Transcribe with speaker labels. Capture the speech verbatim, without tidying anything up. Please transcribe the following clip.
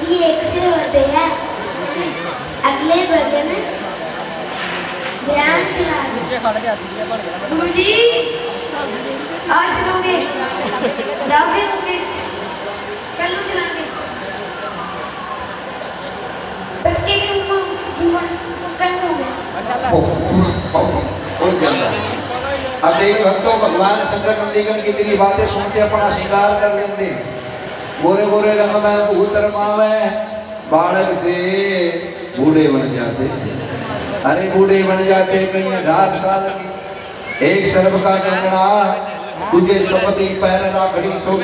Speaker 1: ये एक से होते हैं। अगले भजन ध्यान गुरुजी आज चलोगे जाओगे होगे कल चलाएंगे बच्चे के
Speaker 2: अब एक भक्तों भगवान शंकर नंदीगण की तेरी बातें सुनते अपना श्रृंगार कर लेते, गोरे गोरे रंग में भूत रमावे, बालक से बूढ़े बन जाते। अरे बूढ़े बन जाते कहीं हजार साल की। एक सर्व का कंगना तुझे सपति पैर राखड़ी सो